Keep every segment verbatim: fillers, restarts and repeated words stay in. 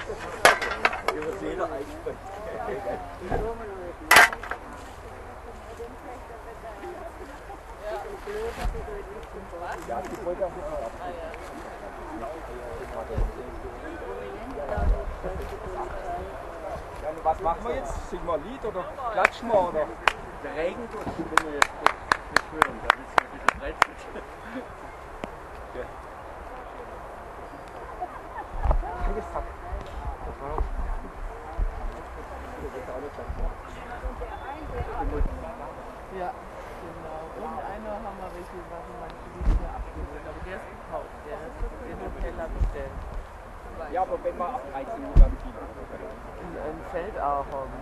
Über jeder einspricht. Ja, ich wollte auch nicht ab. Ja, was machen wir jetzt? Singen wir ein Lied oder klatschen wir? Oder? Der Regen tut, wenn wir jetzt nicht hören, dann ist es ein bisschen brenzlig. Ja. Angesagt. Ja, genau. Und einer haben wir welche, was manche nicht mehr abgeholt, aber der ist gekauft, der ist den Hoteller bestellt. Ja, aber wenn wir ab dreizehn Uhr dann wieder. In, in Feldahorn.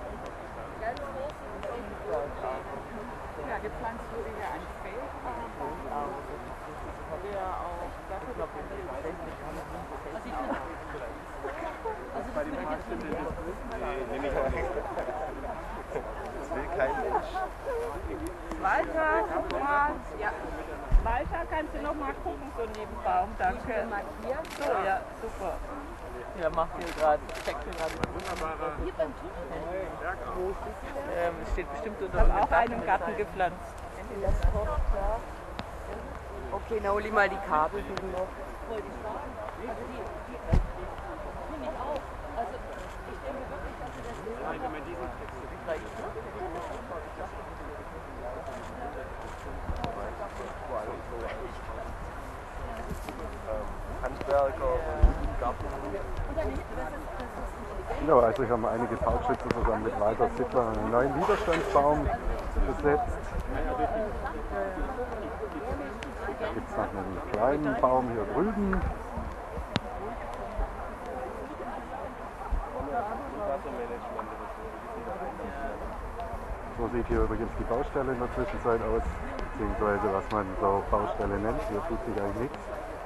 Ja, gepflanzt wurde ja ein Feld. Feldahorn. Das hat ja auch, das ist noch in dem Feld mit Feldahorn. Also das würde jetzt nicht mehr. Nee, nehme ich auch nicht. Das will kein Mensch. Walter, guck mal. Ja. Walter, kannst du noch mal gucken, so neben Baum, danke. So, ja, super. Ja, macht hier gerade, checkt hier gerade. Hier beim Tunnel. Ähm, es steht bestimmt unter Aber auch einen Garten gepflanzt. Okay, na hol ich mal die Kabel hinten noch. Wollte ich sagen. Also die, die finde ich auch. Also ich denke wirklich, dass sie das nicht Nein, wenn man diesen Text Handwerker, Garten. Ja, also ich habe einige Tauchschütze zusammen mit Walter Zittler einen neuen Widerstandsbaum besetzt. Da gibt es noch einen kleinen Baum hier drüben. So sieht hier übrigens die Baustelle in der Zwischenzeit aus, beziehungsweise was man so Baustelle nennt. Hier tut sich eigentlich nichts.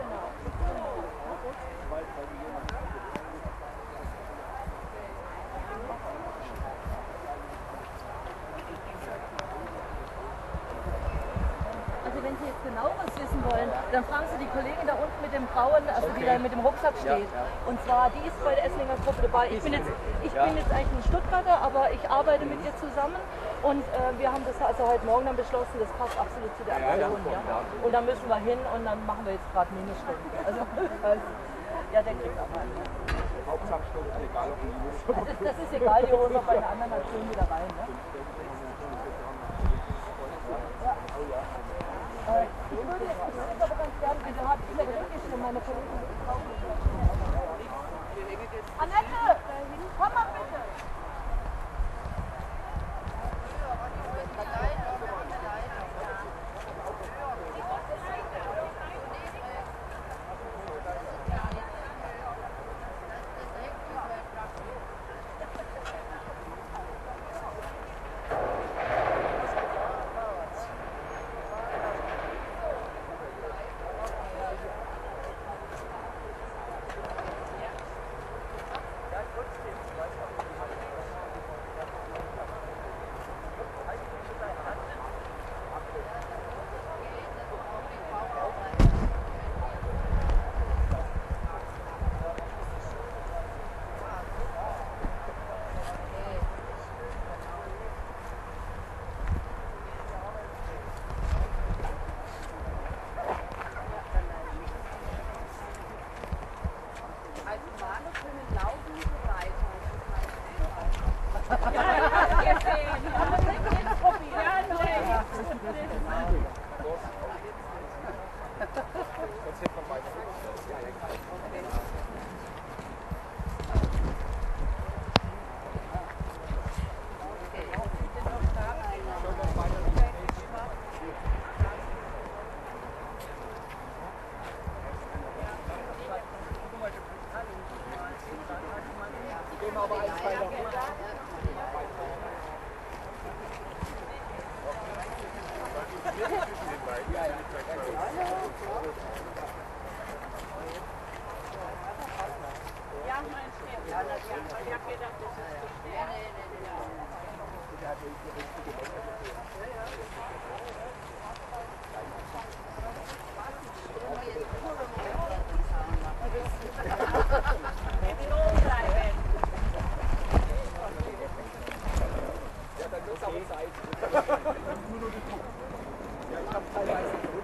Also wenn Sie jetzt genaueres wissen wollen, dann fragen Sie die Kollegin da unten mit dem Grauen, also die da mit dem Rucksack steht. Und zwar, die ist bei der Esslinger Gruppe dabei. Ich bin jetzt, ich bin jetzt eigentlich ein Stuttgarter, aber ich arbeite mit ihr zusammen. Und äh, wir haben das also heute Morgen dann beschlossen, das passt absolut zu der Aktion. Ja. Und da müssen wir hin und dann machen wir jetzt gerade Minusstunden. Also, also, ja, der kriegt auch einen. Hauptsache Stunden, egal ob Minus. Das ist, das ist egal, die holen wir bei einer anderen Aktion wieder rein. Ne? Äh, ich würde jetzt ich würde aber ganz gerne, also habe ich ja zurückgeschrieben, meine Kollegin. Annette, komm mal bitte.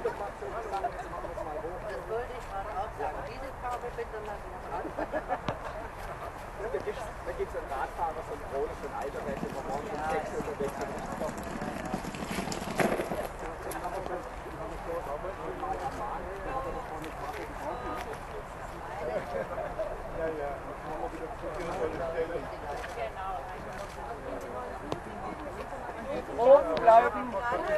wollte ich gerade auch sagen. Diese Farbe bitte lassen wir dran. Da gibt es einen Radfahrer, so ein Kronen, so ein alter, der ist immer morgens um sechs Uhr unterwegs und ist noch. Ja, ja, dann haben wir wieder zu viel Stelle. Rot bleiben.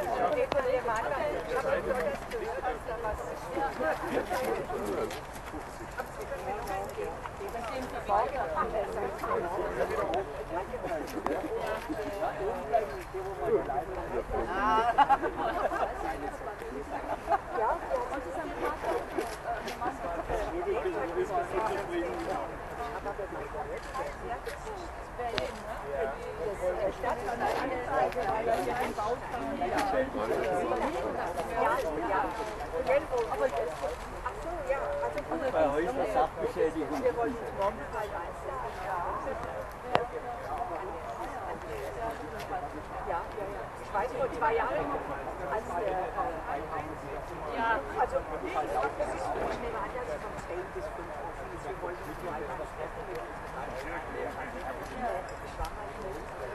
Bei Häusler Sachbeschädigung. Wir wollen uns morgen halt einstellen. Ja, ja, ja. Ich weiß, vor zwei Jahren, als der, ja, also, das ist, ich nehme an, dass von zehn bis fünf Uhr ist. Wir wollten nicht mal was essen. Ich war mal in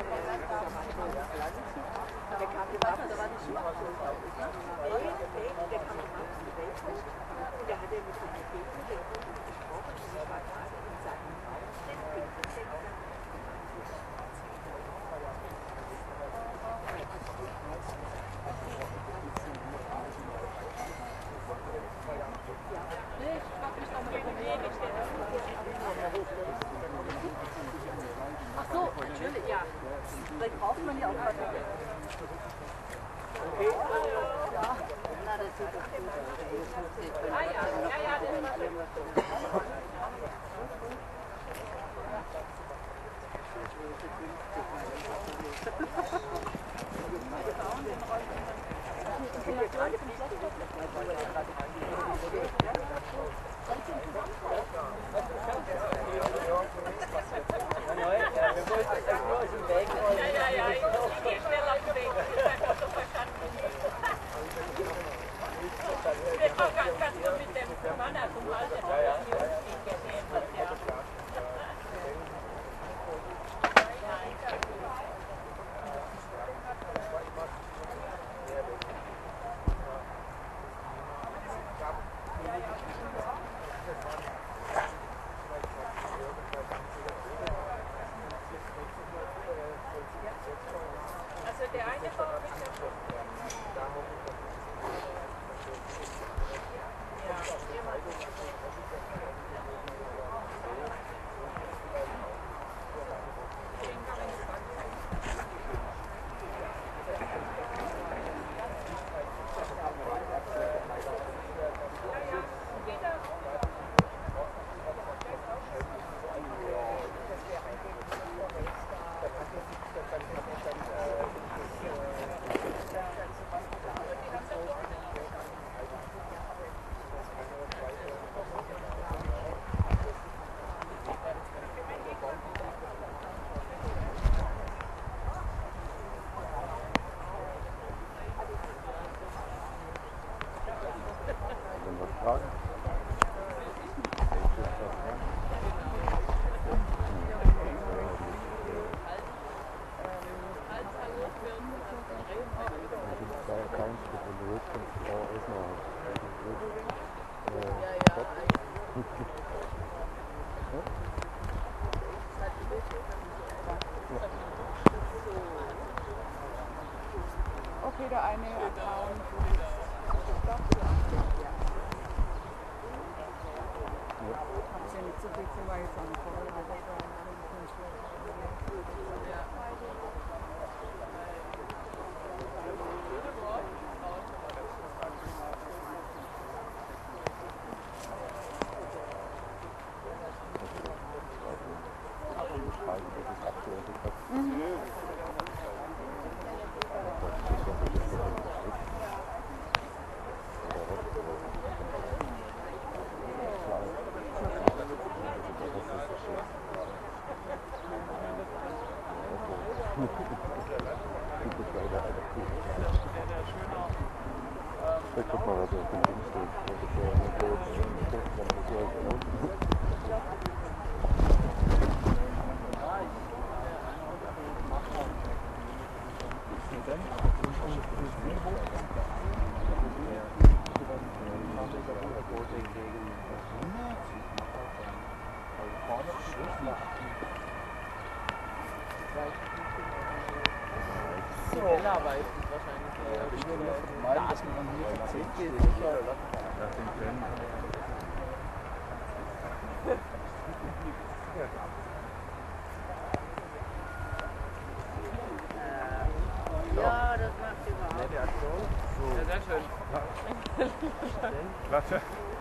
der kam gemacht, da war die Schuhe. Nee, nee, der kam gemacht, und der hatte mit dem Gebeten, der Kunden gesprochen, und ich war gerade in seinem Haus, den Pinkelsänger. Ach so, natürlich, ja. Vielleicht braucht man ja auch was. Okay. Ja. Na, das sieht doch gut aus. Ah ja, ja, ja, das war schön. Okay, der eine Account. Haben Sie nicht so viel zu weit angefangen. Ja, guck mal, was auf dem Ding steht. Das ist ja eine große So. Ella weiß es wahrscheinlich. Ja, ich würde vermeiden, dass man hier zu zehn geht. Nach dem Rennen. Ja, das macht sie mal. Nette Aktion. So. Ja, sehr schön. Klasse.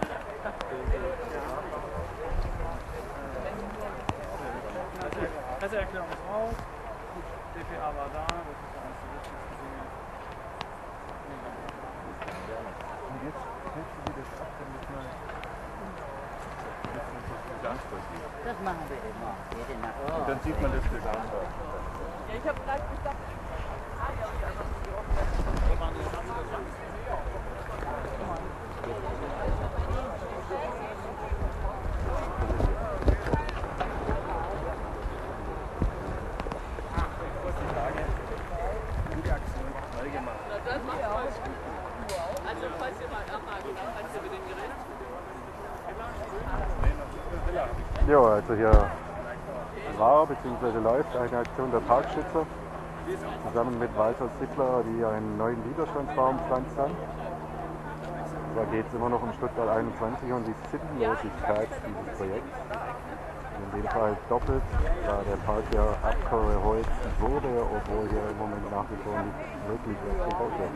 Presseerklärung ist raus. D P A war da, das ist alles so richtig gesehen. Und jetzt hältst du dir das ab, damit man das Gesamtbild sieht. Das machen wir immer. Jede Nacht. Und dann sieht man das Gesamtbild. Ja, ich habe gerade gesagt, also falls ihr mal nachhaken, falls ihr mit dem Gerät. Ja, also hier war bzw. läuft eine Aktion der Parkschützer zusammen mit Walter Sittler, die einen neuen Widerstandsbaum pflanzt haben. Da geht es immer noch um Stuttgart einundzwanzig und die Sinnlosigkeit dieses Projekts. In dem Fall doppelt, da der Park ja abgeholzt wurde, obwohl hier im Moment nach wie vor nicht wirklich was gebaut wird.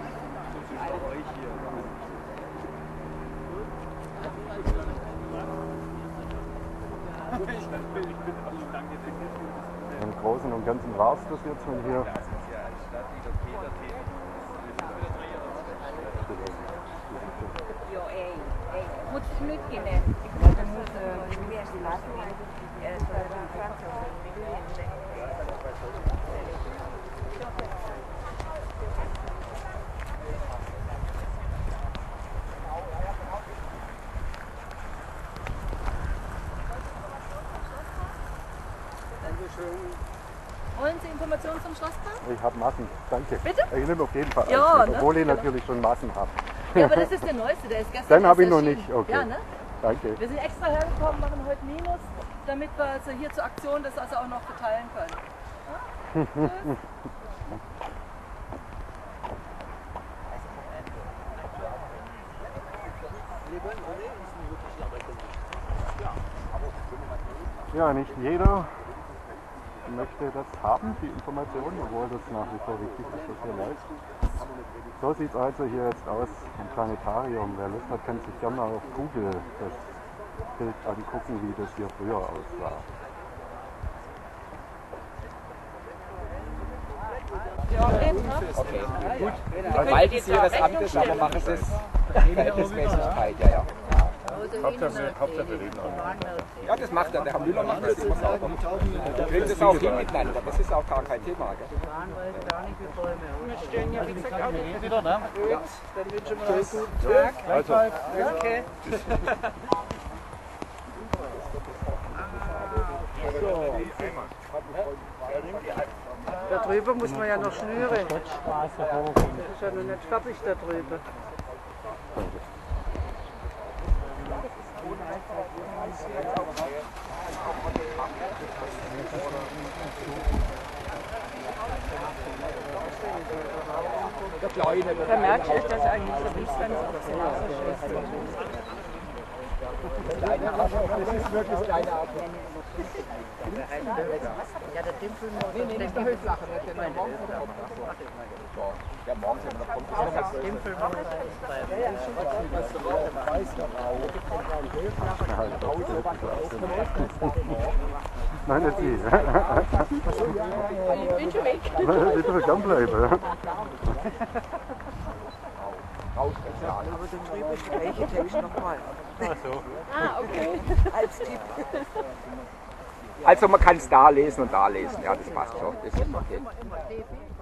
Im Großen und Ganzen war es das jetzt, wenn hier Ja, ey, ey. Moet je smutje net. Ik moet dan moet de eerste laten. Wollen Sie Informationen zum Schlosspark? ich habe Massen, danke. Bitte? Ich nehme auf jeden Fall Ja, alles mit, ne? obwohl ich Genau. natürlich schon Massen habe. Ja, aber das ist der neueste, der ist gestern Den habe ich erst noch erschienen. nicht, okay. Ja, ne? Danke. Wir sind extra hergekommen, machen heute Minus, damit wir also hier zur Aktion das also auch noch verteilen können. Ja? Tschüss. Ja, nicht jeder möchte das haben, die Informationen, obwohl das nach wie vor wichtig ist, dass hier läuft. So sieht es also hier jetzt aus im Planetarium. Wer Lust hat, kann sich gerne mal auf Google das Bild angucken, wie das hier früher aussah. Okay, gut. Verwalten Sie Ihres Amtes, aber machen Sie es Verhältnismäßigkeit, ja, ja. Hauptsache, Hauptsache wir reden auch. Ja, das macht er, der Herr Müller macht das immer sauber. Wir kriegen das auch hin miteinander, das ist auch gar kein Thema. Gell? Wir stehen ja, wie gesagt, auch nicht Wieder, ne? Ja. Dann wünschen wir uns einen guten Tag. Also, Danke. Da drüber muss man ja noch schnüren. Das ist ja noch nicht fertig da drüber. Der Kleine. Da merkst du, dass eigentlich so nicht ganz so ist. Kleine Apfel, das ist wirklich kleine Apfel. Ja, der Dimpel Nee, nee, nicht der Höflache, nicht der morgen kommt. Ja, morgen sind wir noch kommt. Das Dimpel Nein, nicht Sie. Ich bin schon weg. Sie dürfen gern bleiben. Aber da drüben ist der gleiche Text nochmal. Ah, okay. Als Tipp. Also man kann es da lesen und da lesen, ja, das passt schon. Das ist okay.